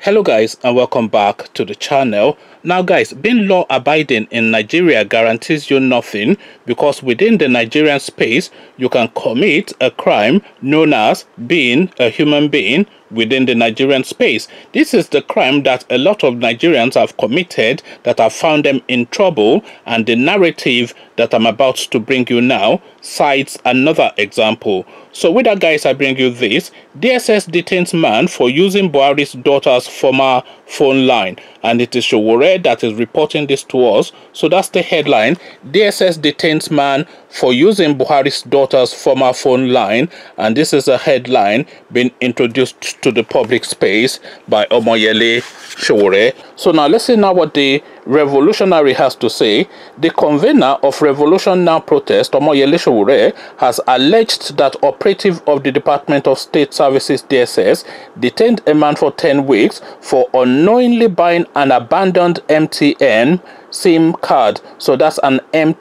Hello guys, and welcome back to the channel. Now guys, being law abiding in Nigeria guarantees you nothing, because within the Nigerian space you can commit a crime known as being a human being within the Nigerian space. This is the crime that a lot of Nigerians have committed that have found them in trouble, and the narrative that I'm about to bring you now cites another example. So with that guys, I bring you this. DSS detains man for using Buhari's daughter's former phone line, and it is Sowore that is reporting this to us. So that's the headline: DSS detains man for using Buhari's daughter's former phone line, and this is a headline being introduced to the public space by Omoyele Sowore. So now let's see now what the revolutionary has to say. The convener of Revolution Now protest, Omoyele Sowore, has alleged that operative of the Department of State Services DSS detained a man for 10 weeks for unknowingly buying an abandoned MTN SIM card. So that's an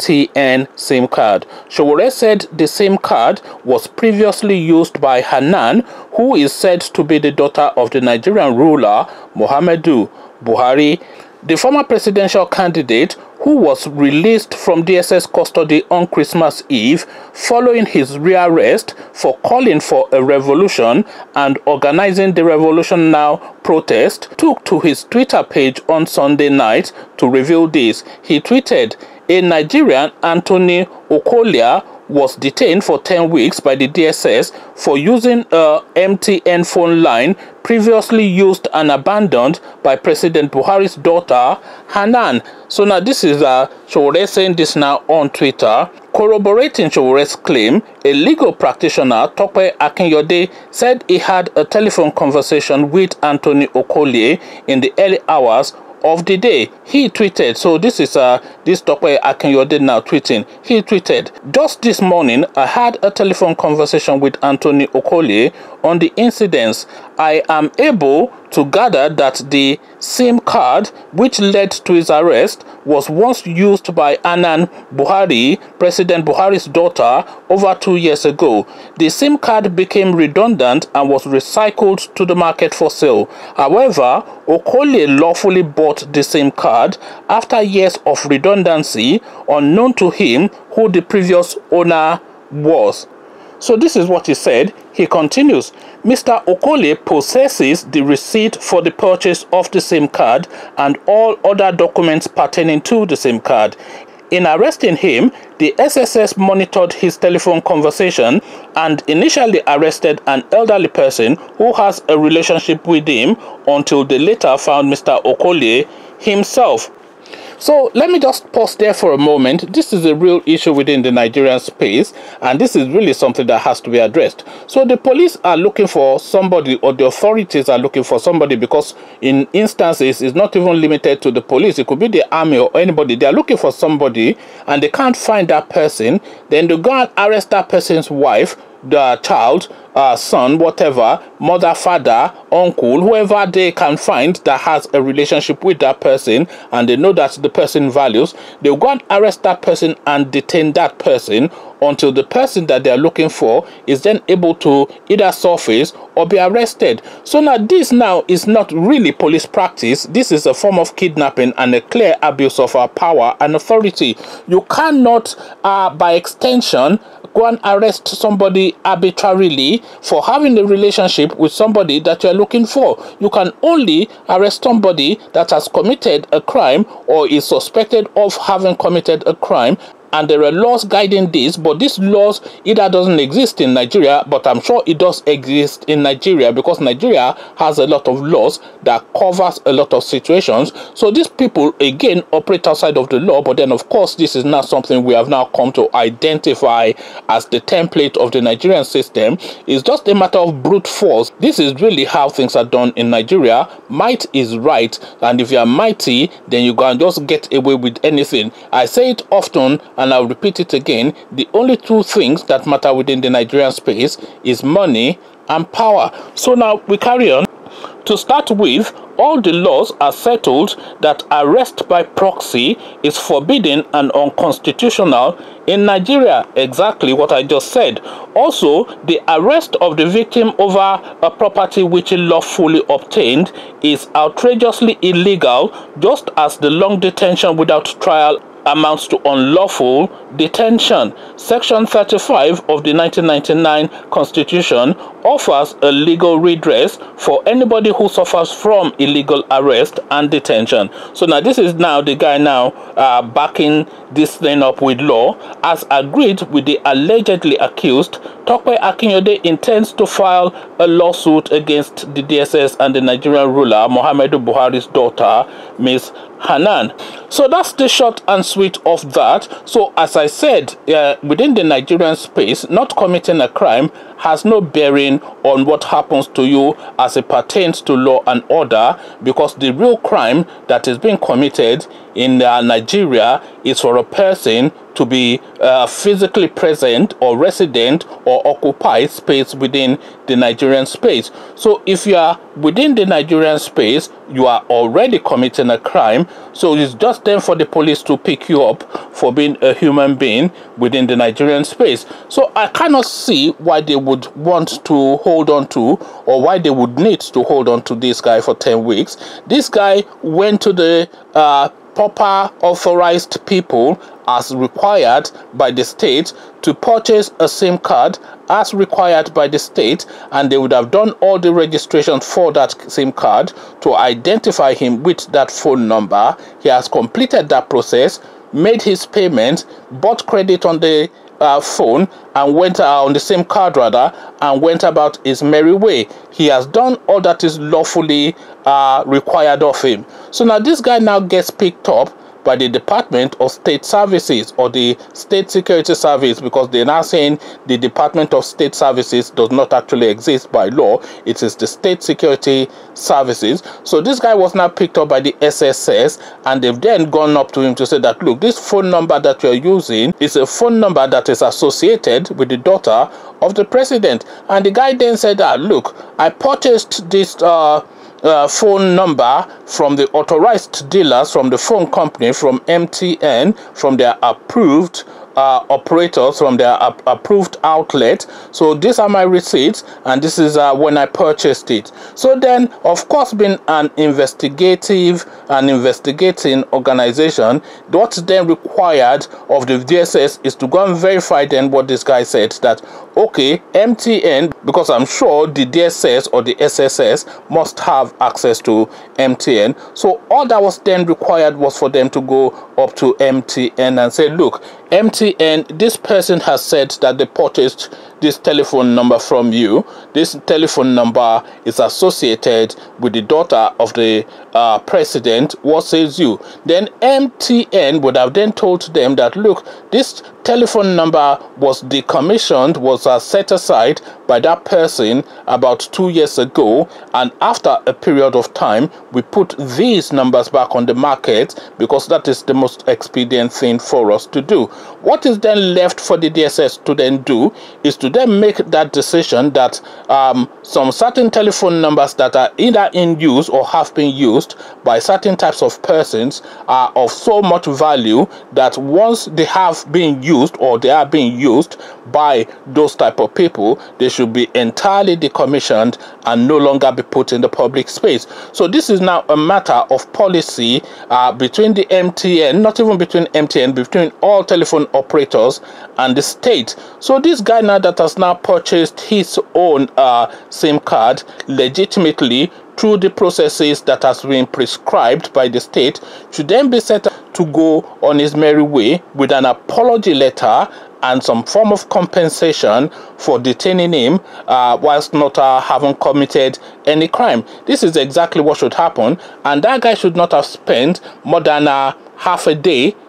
MTN SIM card. Sowore said the SIM card was previously used by Hanan, who is said to be the daughter of the Nigerian ruler Muhammadu Buhari, the former presidential candidate, who was released from DSS custody on Christmas Eve following his rearrest for calling for a revolution and organizing the Revolution Now protest, took to his Twitter page on Sunday night to reveal this. He tweeted, "A Nigerian, Anthony Okolia, was detained for 10 weeks by the DSS for using a MTN phone line previously used and abandoned by President Buhari's daughter, Hanan." So now this is Sowore saying this now on Twitter. Corroborating Sowore's claim, a legal practitioner, Tope Akinyode, said he had a telephone conversation with Anthony Okolie in the early hours of the day. He tweeted, so this is this Tope Akinyode now tweeting. He tweeted, "Just this morning I had a telephone conversation with Anthony Okolie on the incidents. I am able to gather that the SIM card which led to his arrest was once used by Hanan Buhari, President Buhari's daughter, over 2 years ago. The SIM card became redundant and was recycled to the market for sale. However, Okolie lawfully bought the SIM card after years of redundancy, unknown to him who the previous owner was." So this is what he said. He continues, "Mr. Okolie possesses the receipt for the purchase of the SIM card and all other documents pertaining to the SIM card. In arresting him, the SSS monitored his telephone conversation and initially arrested an elderly person who has a relationship with him until they later found Mr. Okolie himself." So let me just pause there for a moment. This is a real issue within the Nigerian space, and this is really something that has to be addressed. So the police are looking for somebody, or the authorities are looking for somebody, because in instances it's not even limited to the police. It could be the army or anybody. They are looking for somebody and they can't find that person. Then they go and arrest that person's wife, the child, son, whatever, mother, father, uncle, whoever they can find that has a relationship with that person, and they know that the person values. They'll go and arrest that person and detain that person until the person that they are looking for is then able to either surface or be arrested. So now this now is not really police practice. This is a form of kidnapping and a clear abuse of our power and authority. You cannot, by extension, go and arrest somebody arbitrarily for having a relationship with somebody that you're looking for. You can only arrest somebody that has committed a crime or is suspected of having committed a crime. And there are laws guiding this, but these laws either doesn't exist in Nigeria, but I'm sure it does exist in Nigeria, because Nigeria has a lot of laws that covers a lot of situations. So these people again operate outside of the law, but then of course this is not something we have now come to identify as the template of the Nigerian system. It's just a matter of brute force. This is really how things are done in Nigeria. Might is right, and if you are mighty, then you can just get away with anything. I say it often, and I'll repeat it again: the only two things that matter within the Nigerian space is money and power. So now we carry on. To start with, all the laws are settled that arrest by proxy is forbidden and unconstitutional in Nigeria. Exactly what I just said. Also, the arrest of the victim over a property which he lawfully obtained is outrageously illegal, just as the long detention without trial amounts to unlawful detention. Section 35 of the 1999 Constitution offers a legal redress for anybody who suffers from illegal arrest and detention. So now this is now the guy now backing this thing up with law. As agreed with the allegedly accused, Tope Akinyode intends to file a lawsuit against the DSS and the Nigerian ruler Muhammadu Buhari's daughter, Ms. Hanan. So that's the short and sweet of that. So as I said, within the Nigerian space, not committing a crime has no bearing on what happens to you as it pertains to law and order, because the real crime that is being committed in Nigeria is for a person to be physically present or resident or occupy space within the Nigerian space. So if you are within the Nigerian space, you are already committing a crime. So it's just then for the police to pick you up for being a human being within the Nigerian space. So I cannot see why they would want to hold on to, or why they would need to hold on to this guy for 10 weeks. This guy went to the proper authorized people as required by the state to purchase a SIM card as required by the state, and they would have done all the registration for that SIM card to identify him with that phone number. He has completed that process, made his payment, bought credit on the phone, and went on the SIM card rather, and went about his merry way. He has done all that is lawfully required of him. So now this guy now gets picked up by the Department of State Services or the State Security Service, because they're now saying the Department of State Services does not actually exist by law. It is the State Security Services. So this guy was now picked up by the SSS, and they've then gone up to him to say that, look, this phone number that you're using is a phone number that is associated with the daughter of the president. And the guy then said that, look, I purchased this phone number from the authorized dealers, from the phone company, from MTN, from their approved operators, from their approved outlet. So these are my receipts, and this is when I purchased it. So then, of course, being an investigating organization, what's then required of the DSS is to go and verify then what this guy said, that okay, MTN, because I'm sure the DSS or the SSS must have access to MTN. So all that was then required was for them to go up to MTN and say, look, MTN, this person has said that they purchased this telephone number from you. This telephone number is associated with the daughter of the president. What says you? Then MTN would have then told them that, look, this telephone number was decommissioned, was set aside by that person about 2 years ago, and after a period of time we put these numbers back on the market because that is the most expedient thing for us to do. What is then left for the DSS to then do is to then make that decision that some certain telephone numbers that are either in use or have been used by certain types of persons are of so much value that once they have been used or they are being used by those type of people, they should be entirely decommissioned and no longer be put in the public space. So this is now a matter of policy between the MTN, not even between MTN, between all telephone operators and the state. So this guy now that has now purchased his own SIM card legitimately through the processes that has been prescribed by the state should then be set to go on his merry way with an apology letter and some form of compensation for detaining him whilst not having committed any crime. This is exactly what should happen, and that guy should not have spent more than half a day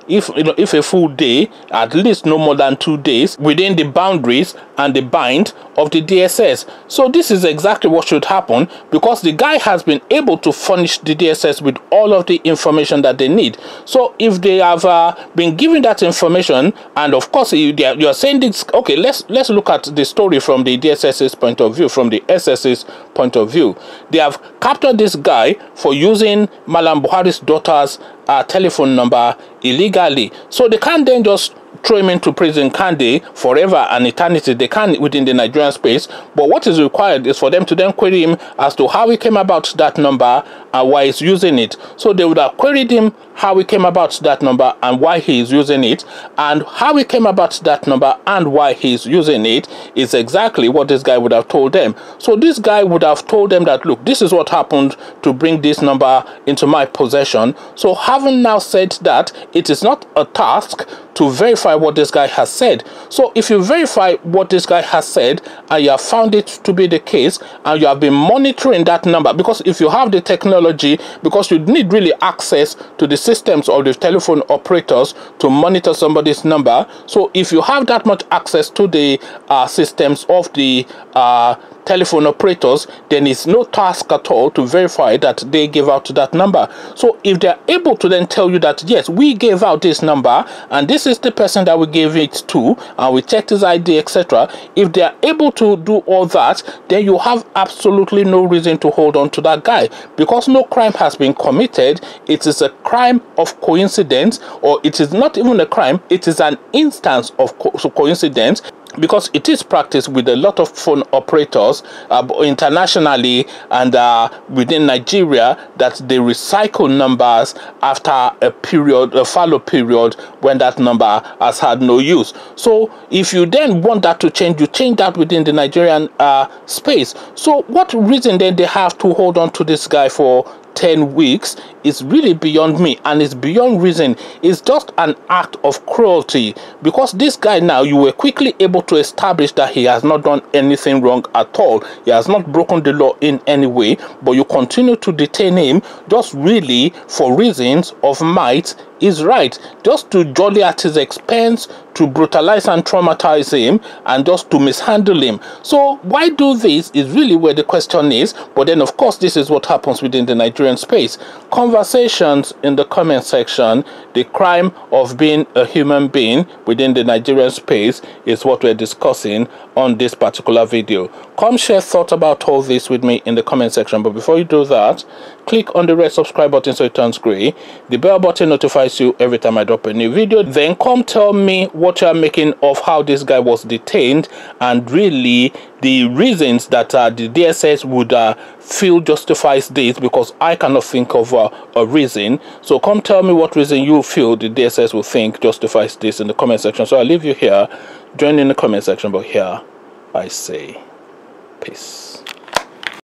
if if a full day, at least no more than 2 days, within the boundaries and the bind of the DSS. So this is exactly what should happen, because the guy has been able to furnish the DSS with all of the information that they need. So if they have been given that information, and of course you are saying this, okay, let's look at the story from the DSS's point of view, from the SS's point of view. They have captured this guy for using Malam Buhari's daughter's telephone number illegally. So they can't then just throw him into prison, can they, forever and eternity? They can within the Nigerian space. But what is required is for them to then query him as to how he came about that number and why he's using it. So they would have queried him how he came about that number and why he is using it, and how he came about that number and why he's using it is exactly what this guy would have told them. So this guy would have told them that, look, this is what happened to bring this number into my possession. So having now said that, it is not a task to verify what this guy has said. So if you verify what this guy has said and you have found it to be the case, and you have been monitoring that number, because if you have the technology, because you need really access to the systems of the telephone operators to monitor somebody's number. So if you have that much access to the systems of the telephone operators, then it's no task at all to verify that they gave out that number. So if they're able to then tell you that, yes, we gave out this number and this is the person that we gave it to, and we checked his ID, etc., if they are able to do all that, then you have absolutely no reason to hold on to that guy, because no crime has been committed. It is a crime of coincidence, or it is not even a crime, it is an instance of coincidence, because it is practiced with a lot of phone operators internationally and within Nigeria, that they recycle numbers after a fallow period when that number has had no use. So if you then want that to change, you change that within the Nigerian space. So what reason then they have to hold on to this guy for 10 weeks is really beyond me, and it's beyond reason. It's just an act of cruelty, because this guy, now you were quickly able to establish that he has not done anything wrong at all. He has not broken the law in any way, but you continue to detain him just really for reasons of might is right, just to jolly at his expense, to brutalize and traumatize him, and just to mishandle him. So why do this is really where the question is. But then of course this is what happens within the Nigerian space. Conversations in the comment section. The crime of being a human being within the Nigerian space is what we're discussing on this particular video. Come share thoughts about all this with me in the comment section. But before you do that, click on the red subscribe button so it turns gray. The bell button notifies you every time I drop a new video. Then come tell me what you are making of how this guy was detained, and really the reasons that the DSS would feel justifies this, because I cannot think of a reason. So come tell me what reason you feel the DSS will think justifies this in the comment section. So I'll leave you here. Join in the comment section, but here I say peace.